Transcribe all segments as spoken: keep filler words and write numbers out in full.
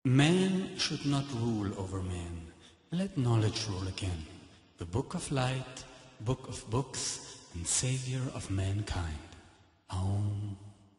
Man should not rule over man. Let knowledge rule again. The book of light, book of books, and savior of mankind. Aum.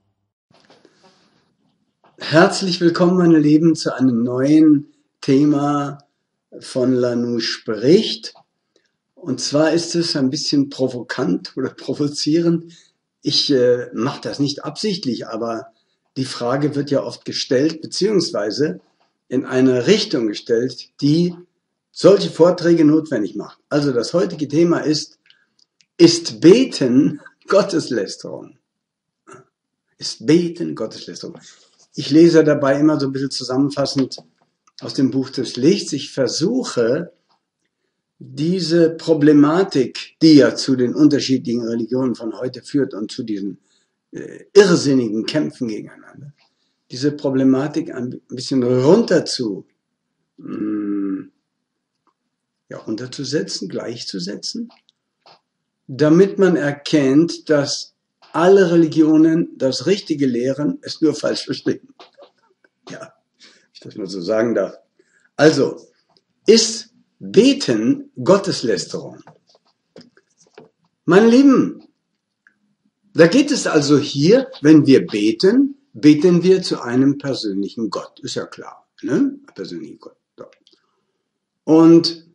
Herzlich willkommen, meine Lieben, zu einem neuen Thema von Lanu spricht. Und zwar ist es ein bisschen provokant oder provozierend. Ich äh, mache das nicht absichtlich, aber die Frage wird ja oft gestellt, beziehungsweise in eine Richtung gestellt, die solche Vorträge notwendig macht. Also das heutige Thema ist, ist Beten Gotteslästerung? Ist Beten Gotteslästerung? Ich lese dabei immer so ein bisschen zusammenfassend aus dem Buch des Lichts. Ich versuche, diese Problematik, die ja zu den unterschiedlichen Religionen von heute führt und zu diesen äh, irrsinnigen Kämpfen gegeneinander, diese Problematik ein bisschen runter zu, mh, ja, runterzusetzen, gleichzusetzen, damit man erkennt, dass alle Religionen das Richtige lehren, es nur falsch verstehen. Ja, wenn ich das mal so sagen darf. Also, ist Beten Gotteslästerung? Meine Lieben, da geht es also hier, wenn wir beten, beten wir zu einem persönlichen Gott. Ist ja klar, ne? Persönlichen Gott. So. Und,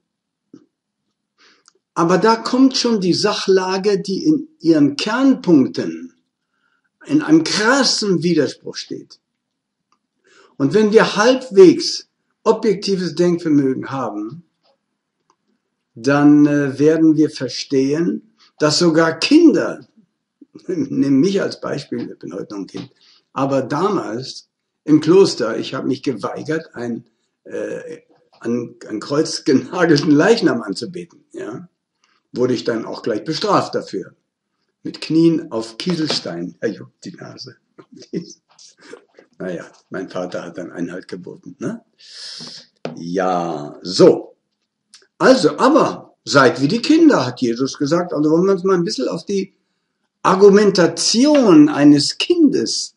aber da kommt schon die Sachlage, die in ihren Kernpunkten in einem krassen Widerspruch steht. Und wenn wir halbwegs objektives Denkvermögen haben, dann äh, werden wir verstehen, dass sogar Kinder, nehme mich als Beispiel, ich bin heute noch ein Kind, aber damals im Kloster, ich habe mich geweigert, einen äh, an, an Kreuz genagelten Leichnam anzubeten. Ja? Wurde ich dann auch gleich bestraft dafür. Mit Knien auf Kieselstein. Er juckt die Nase. Naja, mein Vater hat dann Einhalt geboten. Ne? Ja, so. Also, aber seid wie die Kinder, hat Jesus gesagt. Also wollen wir uns mal ein bisschen auf die Argumentation eines Kindes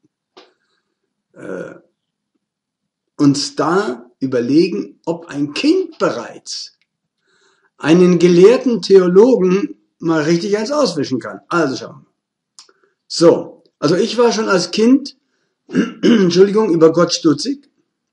äh, uns da überlegen, ob ein Kind bereits einen gelehrten Theologen mal richtig eins auswischen kann. Also schauen wir. So, also ich war schon als Kind, Entschuldigung, über Gott stutzig,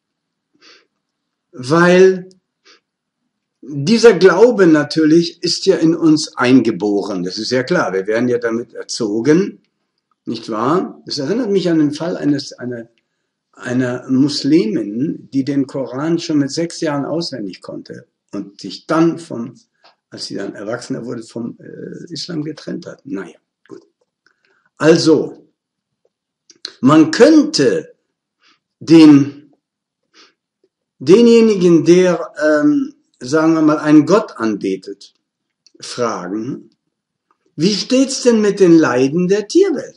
weil dieser Glaube natürlich ist ja in uns eingeboren. Das ist ja klar. Wir werden ja damit erzogen, nicht wahr? Das erinnert mich an den Fall eines einer einer Muslimin, die den Koran schon mit sechs Jahren auswendig konnte und sich dann vom, als sie dann erwachsener wurde, vom äh, Islam getrennt hat. Naja, gut. Also, man könnte den denjenigen, der ähm, sagen wir mal, einen Gott anbetet, fragen, wie steht's denn mit den Leiden der Tierwelt?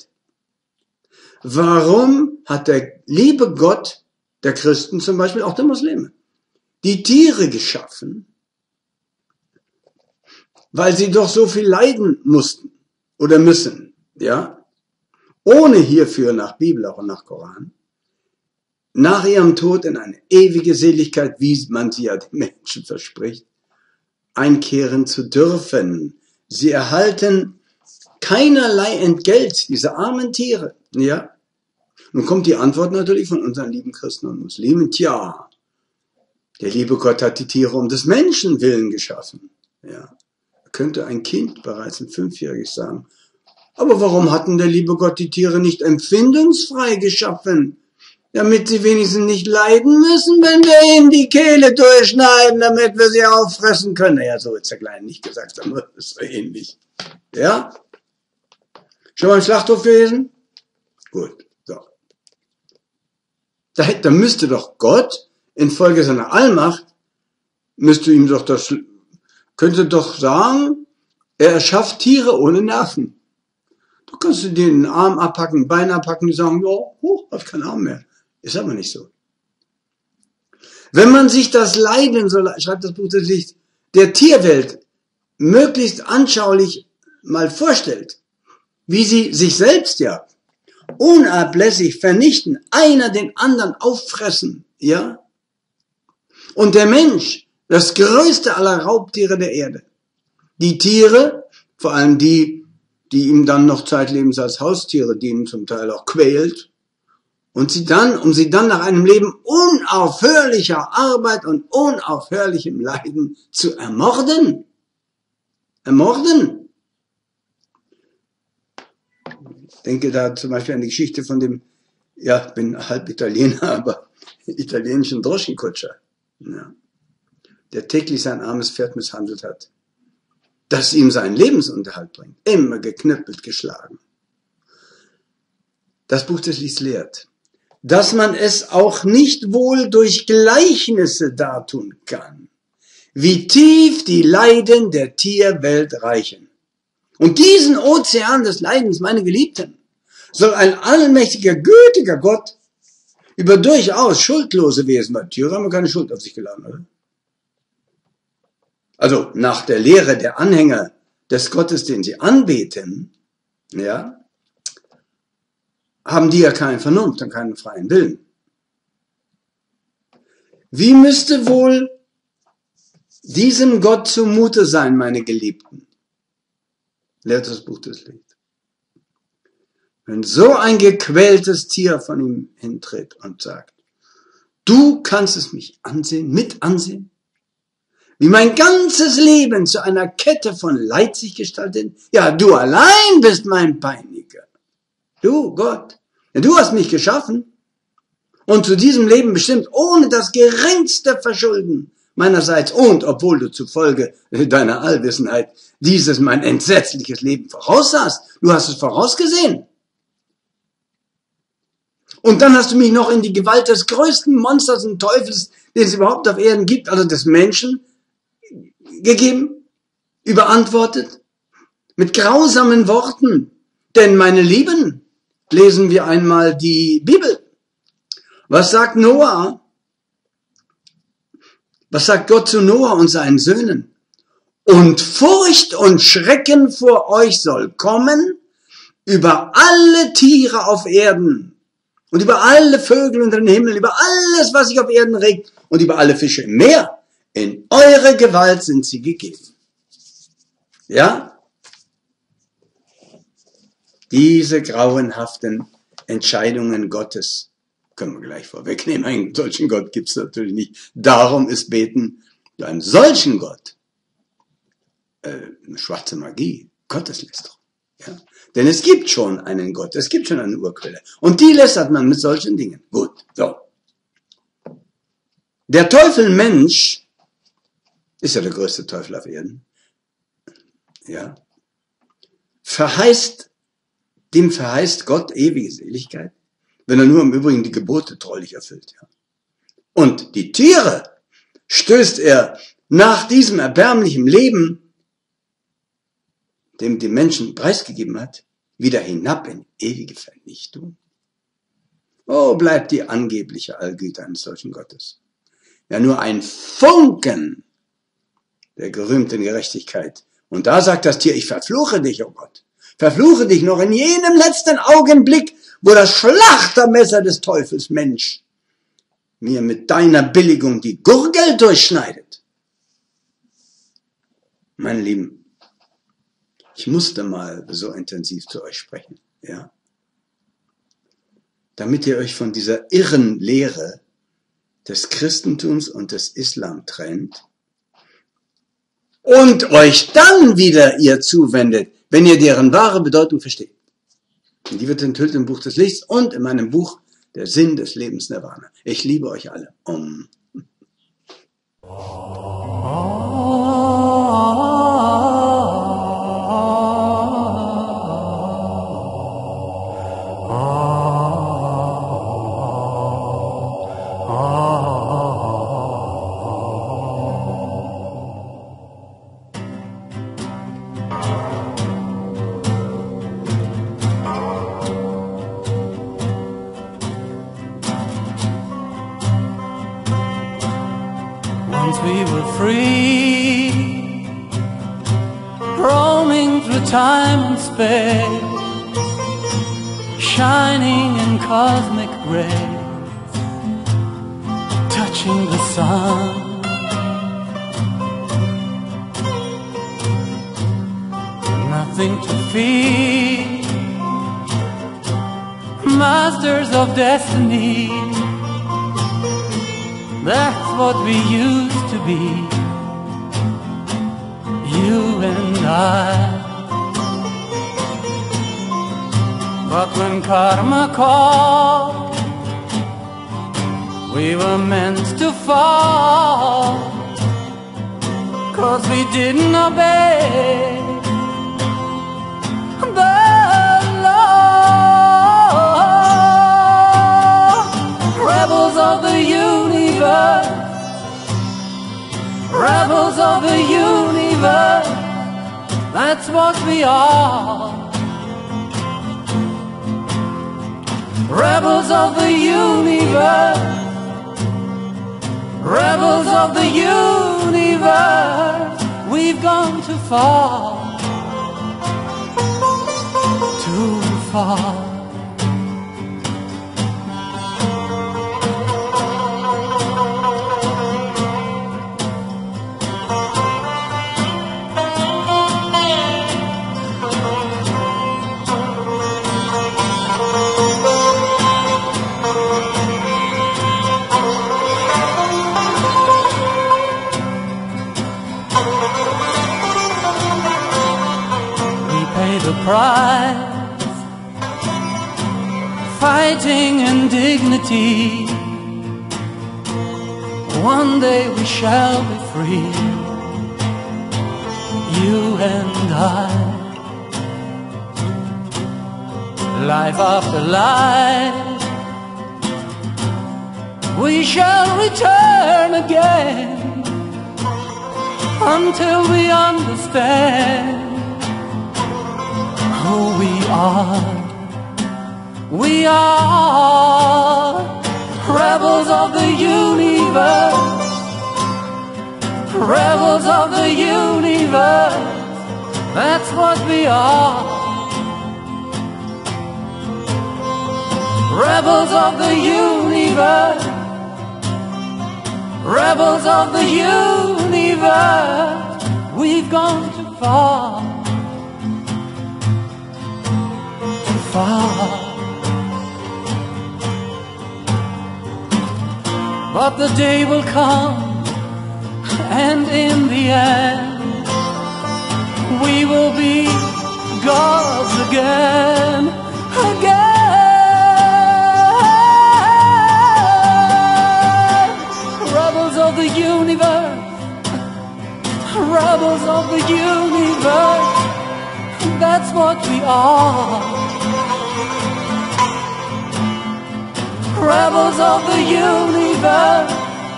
Warum hat der liebe Gott der Christen, zum Beispiel auch der Muslime, die Tiere geschaffen, weil sie doch so viel leiden mussten oder müssen, ja, ohne hierfür nach Bibel auch und nach Koran, nach ihrem Tod in eine ewige Seligkeit, wie man sie ja den Menschen verspricht, einkehren zu dürfen. Sie erhalten keinerlei Entgelt, diese armen Tiere. Ja. Nun kommt die Antwort natürlich von unseren lieben Christen und Muslimen. Tja, der liebe Gott hat die Tiere um des Menschen willen geschaffen. Ja. Könnte ein Kind, bereits ein Fünfjähriges, sagen, aber warum hat denn der liebe Gott die Tiere nicht empfindungsfrei geschaffen? Damit sie wenigstens nicht leiden müssen, wenn wir ihnen die Kehle durchschneiden, damit wir sie auffressen können. Naja, so wird's der Kleine nicht gesagt, aber das ist so ähnlich. Ja? Schon mal im Schlachthof gewesen? Gut, so. Da, da müsste doch Gott, infolge seiner Allmacht, müsste ihm doch das, könnte doch sagen, er erschafft Tiere ohne Nerven. Du kannst dir den Arm abpacken, Bein abpacken, die sagen, ja, hoch, hab keinen Arm mehr. Ist aber nicht so. Wenn man sich das Leiden, so schreibt das Buch des Lichts, der Tierwelt möglichst anschaulich mal vorstellt, wie sie sich selbst ja unablässig vernichten, einer den anderen auffressen, Ja? Und der Mensch, das größte aller Raubtiere der Erde. Die Tiere, vor allem die, die ihm dann noch zeitlebens als Haustiere dienen, zum Teil auch quält, und sie dann, um sie dann nach einem Leben unaufhörlicher Arbeit und unaufhörlichem Leiden zu ermorden. Ermorden. Ich denke da zum Beispiel an die Geschichte von dem, ja, ich bin halb Italiener, aber italienischen Droschenkutscher, ja, der täglich sein armes Pferd misshandelt hat, das ihm seinen Lebensunterhalt bringt. Immer geknüppelt, geschlagen. Das Buch des Lieds lehrt, dass man es auch nicht wohl durch Gleichnisse dartun kann, wie tief die Leiden der Tierwelt reichen. Und diesen Ozean des Leidens, meine Geliebten, soll ein allmächtiger, gütiger Gott über durchaus schuldlose Wesen, weil Tiere haben keine Schuld auf sich geladen, oder? Also nach der Lehre der Anhänger des Gottes, den sie anbeten, ja, haben die ja keine Vernunft und keinen freien Willen. Wie müsste wohl diesem Gott zumute sein, meine Geliebten? Lehrt das Buch des Lieds. Wenn so ein gequältes Tier von ihm hintritt und sagt, du kannst es mich ansehen, mit ansehen, wie mein ganzes Leben zu einer Kette von Leid sich gestaltet, ja, du allein bist mein Peiniger. Du, Gott, ja, du hast mich geschaffen und zu diesem Leben bestimmt, ohne das geringste Verschulden meinerseits und obwohl du zufolge deiner Allwissenheit dieses mein entsetzliches Leben voraussahst. Du hast es vorausgesehen. Und dann hast du mich noch in die Gewalt des größten Monsters und Teufels, den es überhaupt auf Erden gibt, also des Menschen, gegeben, überantwortet, mit grausamen Worten. Denn, meine Lieben, lesen wir einmal die Bibel. Was sagt Noah? Was sagt Gott zu Noah und seinen Söhnen? Und Furcht und Schrecken vor euch soll kommen über alle Tiere auf Erden und über alle Vögel unter den Himmel, über alles, was sich auf Erden regt und über alle Fische im Meer. In eure Gewalt sind sie gegeben. Ja? Diese grauenhaften Entscheidungen Gottes können wir gleich vorwegnehmen. Einen solchen Gott gibt es natürlich nicht. Darum ist Beten zu einem solchen Gott äh, eine schwarze Magie, Gotteslästerung. Ja? Denn es gibt schon einen Gott, es gibt schon eine Urquelle. Und die lästert man mit solchen Dingen. Gut, so. Der Teufel Mensch ist ja der größte Teufel auf Erden. Ja. Verheißt, dem verheißt Gott ewige Seligkeit, wenn er nur im Übrigen die Gebote treulich erfüllt. Ja. Und die Tiere stößt er nach diesem erbärmlichen Leben, dem die Menschen preisgegeben hat, wieder hinab in ewige Vernichtung. Oh, bleibt die angebliche Allgüte eines solchen Gottes. Ja, nur ein Funken der gerühmten Gerechtigkeit. Und da sagt das Tier, ich verfluche dich, oh Gott. Verfluche dich noch in jenem letzten Augenblick, wo das Schlachtermesser des Teufels, Mensch, mir mit deiner Billigung die Gurgel durchschneidet. Meine Lieben, ich musste mal so intensiv zu euch sprechen, ja, damit ihr euch von dieser irren Lehre des Christentums und des Islam trennt und euch dann wieder ihr zuwendet, wenn ihr deren wahre Bedeutung versteht. Und die wird enthüllt im Buch des Lichts und in meinem Buch Der Sinn des Lebens Nirvana. Ich liebe euch alle. Om. Once we were free, roaming through time and space, shining in cosmic rays. watching the sun. Nothing to fear, masters of destiny. That's what we used to be, you and I. But when karma called, we were meant to fall, 'cause we didn't obey the law. Rebels of the universe, rebels of the universe, that's what we are. Rebels of the universe, rebels of the universe, we've gone too far, too far. The price, fighting in dignity. One day we shall be free, you and I. Life after life, we shall return again, until we understand who we are. We are rebels of the universe, rebels of the universe, that's what we are. Rebels of the universe, rebels of the universe, we've gone too far, too far. But the day will come, and in the end, we will be gods again, again. Rebels of the universe, rebels of the universe, that's what we are. Rebels of the universe,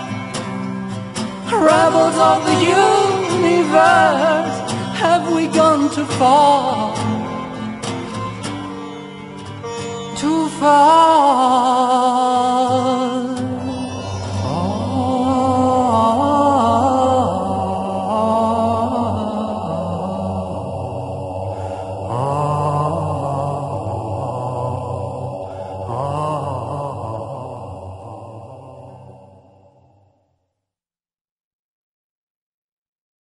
rebels of the universe, have we gone too far, too far?